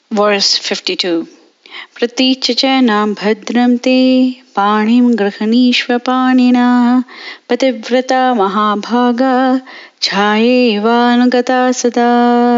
Verse 52. प्रतीच्यचैनां भद्रं ते पाणिं गृह्णीष्व पाणिना पतिव्रता महाभागा ध्यायेवानुगता सदा.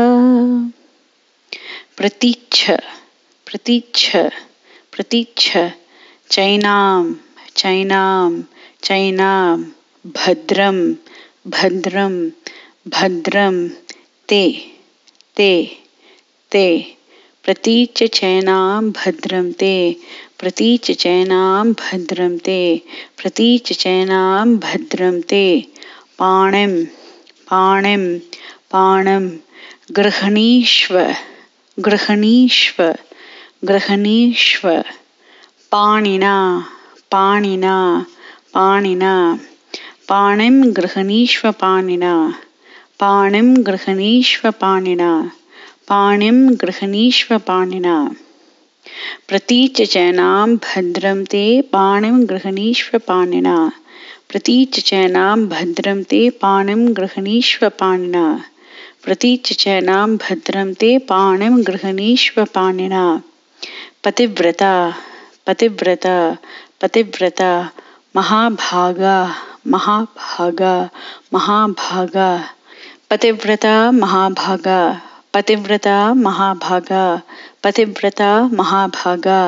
प्रतीच्छ, प्रतीच्छ, प्रतीच्छ, चैनां, चैनां, चैनां, भद्रं, भद्रं, भद्रं, ते, ते, ते. प्रतीच्य चैनां भद्रं ते, प्रतीच्य चैनां भद्रं ते, प्रतीच्य चैनां भद्रं ते. पाणिं, पाणिं, पाणं, गृह्णीष्व, गृह्णीष्व, गृह्णीष्व. पाणिना, पाणिना, पाणिना, पाणिं गृह्णीष्व पाणिना, पाणिं गृह्णीष्व पाणिना, पाणिं गृह्णीष्व पाणिना. प्रतीच्य चैनां भद्रं ते पाणिं गृह्णीष्व पाणिना, प्रतीच्य चैनां भद्रं ते पाणिं गृह्णीष्व पाणिना, प्रतीच्य चैनां भद्रं ते पाणिं गृह्णीष्व पाणिना. पतिव्रता, पतिव्रता, पतिव्रता, महाभागा, महाभागा, महाभागा. पतिव्रता महाभागा, पतिव्रता महाभागा, पतिव्रता महाभागा.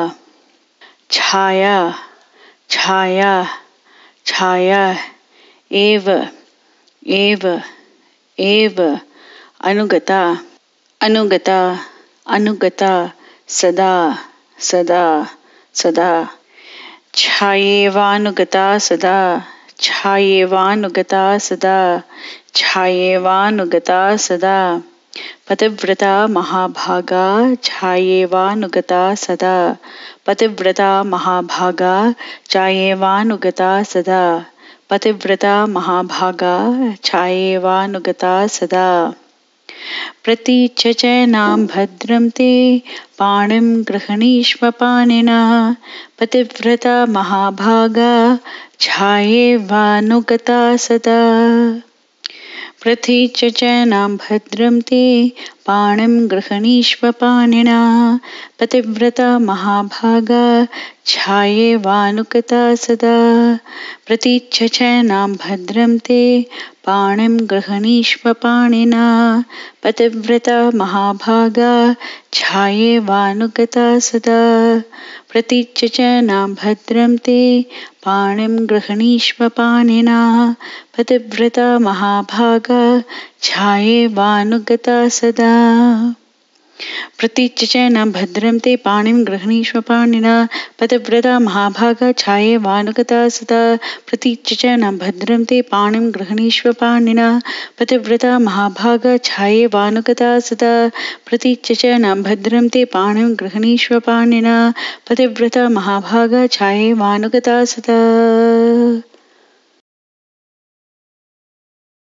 छाया, छाया, छाया, एव, एव, एव. अनुगता, अनुगता, अनुगता, सदा, सदा, सदा. छायेवानुगता सदा, छायेवानुगता सदा, छायेवानुगता सदा. पतिव्रता महाभागा छायेवानुगता सदा, पतिव्रता महाभागा छायेवानुगता सदा, पतिव्रता महाभागा छायेवानुगता सदा. प्रतीच्य चैनां भद्रं ते पाणिं गृह्णीष्व पाणिना, पतिव्रता महाभागा छायेवानुगता सदा. प्रतीच्य चैनां भद्रं ते पाणिं गृह्णीष्व पाणिना, पतिव्रता महाभागा छायेवानुगता सदा. प्रतीच्य चैनां भद्रं ते पाणिं गृह्णीष्व पाणिना, पतिव्रता महाभागा छायेवानुगता सदा. प्रतीच्य चैनां भद्रं ते पाणिं गृह्णीष्व पाणिना, पतिव्रता महाभागा छायेवानुगता सदा. प्रतीच्य चैनां भद्रं ते पाणिं गृह्णीष्व पाणिना, पतिव्रता महाभागा छायेवानुगता सदा. प्रतीच्य चैनां भद्रं ते पाणिं गृह्णीष्व पाणिना, पतिव्रता महाभागा छायेवानुगता सदा. प्रतीच्य चैनां भद्रं ते पाणिं गृह्णीष्व पाणिना, पतिव्रता महाभागा छायेवानुगता सदा.